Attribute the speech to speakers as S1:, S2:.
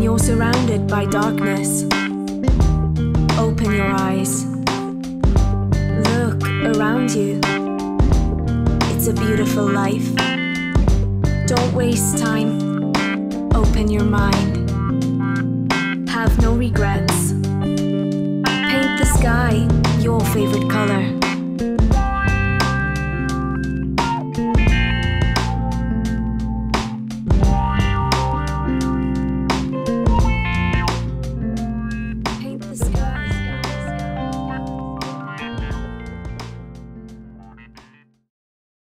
S1: you're surrounded by darkness, open your eyes. Look around you. It's a beautiful life. Don't waste time. Open your mind. Have no regrets. Paint the sky your favorite color.